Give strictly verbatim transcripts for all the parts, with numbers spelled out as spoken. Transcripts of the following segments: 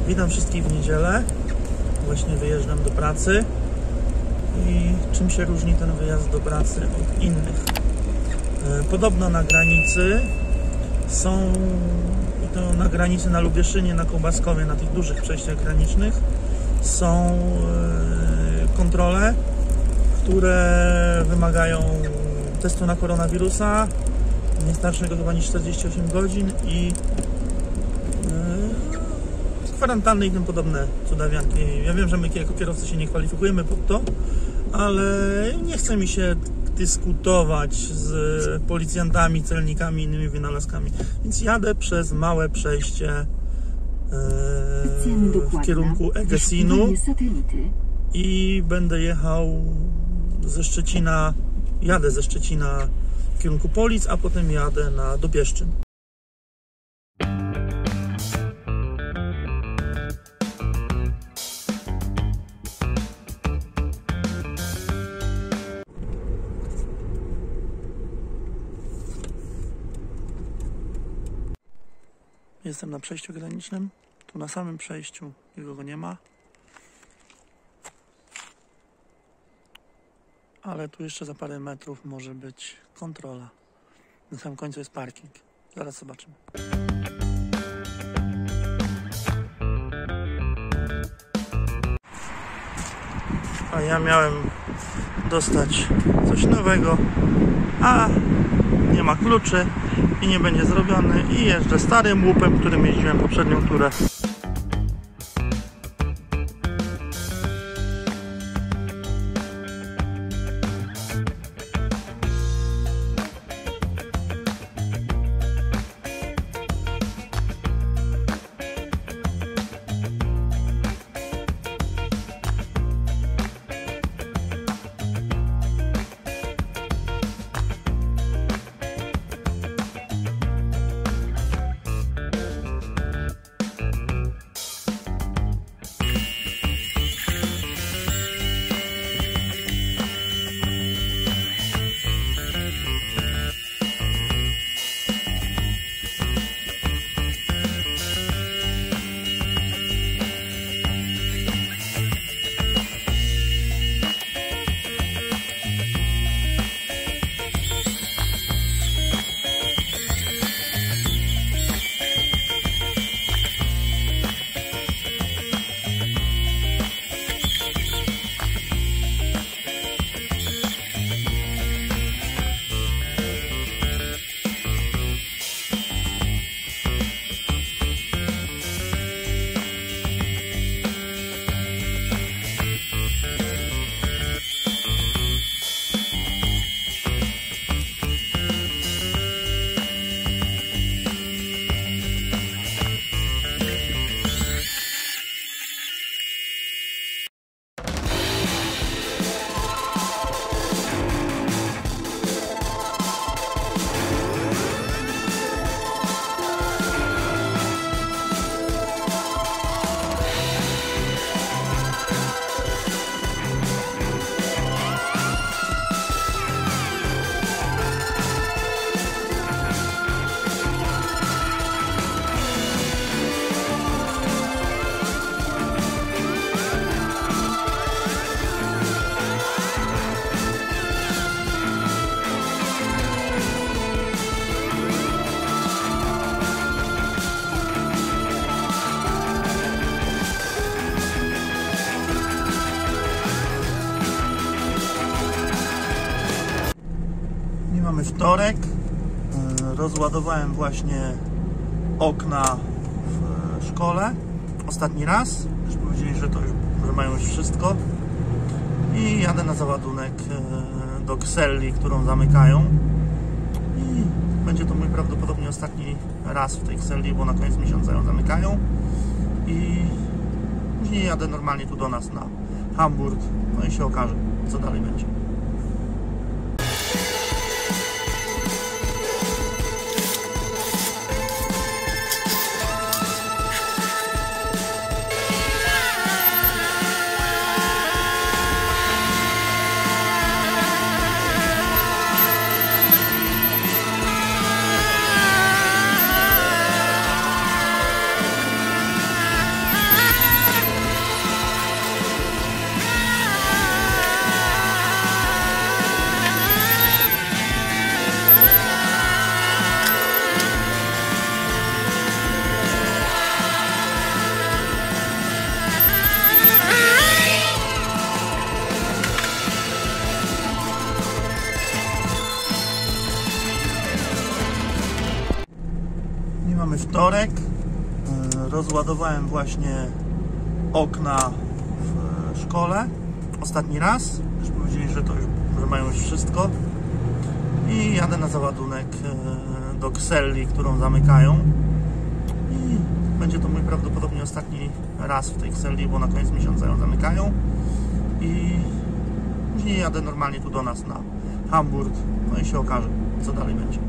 Witam wszystkich w niedzielę. Właśnie wyjeżdżam do pracy. I czym się różni ten wyjazd do pracy od innych? Podobno na granicy są, i to na granicy na Lubieszynie, na Kołbaskowie, na tych dużych przejściach granicznych są kontrole, które wymagają testu na koronawirusa, nie starszego chyba niż czterdzieści osiem godzin i kwarantanny i tym podobne cudawianki. Ja wiem, że my jako kierowcy się nie kwalifikujemy pod to, ale nie chce mi się dyskutować z policjantami, celnikami i innymi wynalazkami. Więc jadę przez małe przejście e, w kierunku Egesinu i będę jechał ze Szczecina, jadę ze Szczecina w kierunku Polic, a potem jadę na Dopieszczyn. Jestem na przejściu granicznym. Tu na samym przejściu nikogo nie ma. Ale tu jeszcze za parę metrów może być kontrola. Na samym końcu jest parking. Zaraz zobaczymy. A ja miałem dostać coś nowego, a nie ma kluczy i nie będzie zrobiony i jeżdżę starym łupem, którym jeździłem poprzednią turę. Mamy wtorek, rozładowałem właśnie okna w szkole ostatni raz, już powiedzieli, że to już, że mają już wszystko i jadę na załadunek do Kselli, którą zamykają i będzie to mój prawdopodobnie ostatni raz w tej Kselli, bo na koniec miesiąca ją zamykają i później jadę normalnie tu do nas na Hamburg, no i się okaże, co dalej będzie. Rozładowałem właśnie okna w szkole ostatni raz. Już powiedzieli, że to już że mają już wszystko. I jadę na załadunek do Xelli, którą zamykają. I będzie to mój prawdopodobnie ostatni raz w tej Xelli, bo na koniec miesiąca ją zamykają. I później jadę normalnie tu do nas na Hamburg. No i się okaże, co dalej będzie.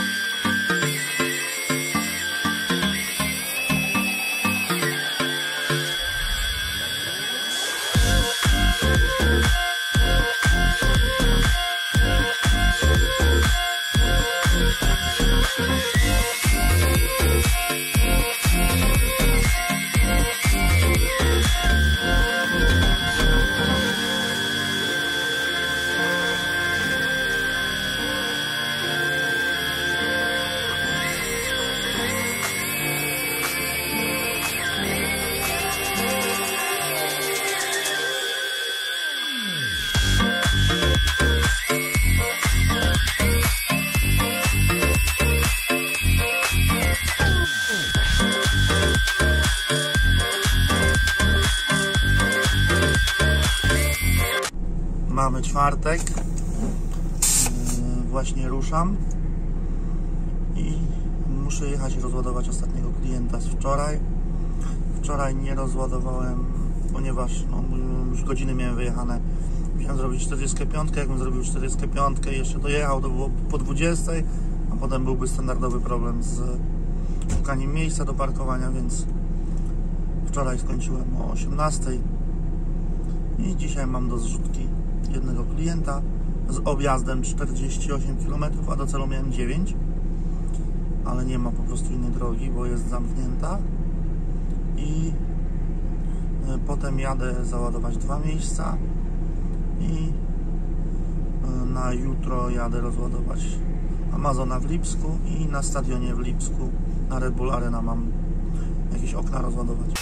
Mamy czwartek, właśnie ruszam i muszę jechać i rozładować ostatniego klienta z wczoraj. Wczoraj nie rozładowałem, ponieważ no, już godziny miałem wyjechane. Musiałem zrobić czterdziestą piątkę, jakbym zrobił czterdziestą piątkę i jeszcze dojechał, to było po dwudziestej, a potem byłby standardowy problem z szukaniem miejsca do parkowania, więc wczoraj skończyłem o osiemnastej i dzisiaj mam do zrzutki jednego klienta z objazdem czterdzieści osiem kilometrów, a do celu miałem dziewięć, ale nie ma po prostu innej drogi, bo jest zamknięta. I potem jadę załadować dwa miejsca i na jutro jadę rozładować Amazona w Lipsku i na stadionie w Lipsku na Red Bull Arena mam jakieś okna rozładować.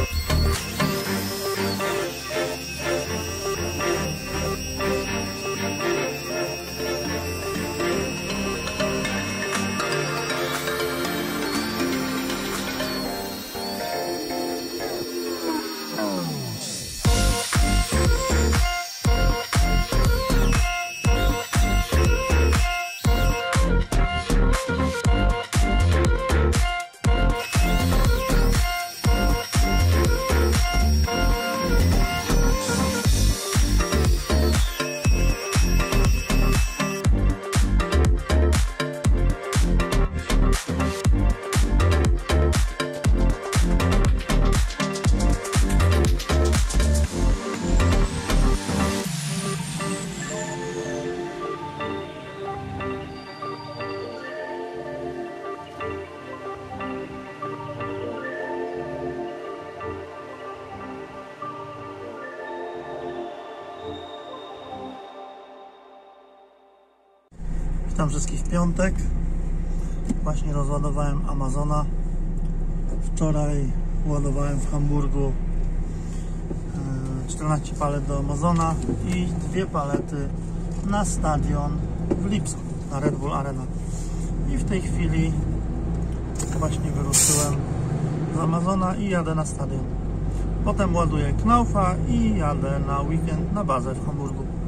Witam wszystkich w piątek. Właśnie rozładowałem Amazona. Wczoraj ładowałem w Hamburgu czternaście palet do Amazona i dwie palety na stadion w Lipsku, na Red Bull Arena. I w tej chwili właśnie wyruszyłem z Amazona i jadę na stadion. Potem ładuję Knaufa i jadę na weekend na bazę w Hamburgu.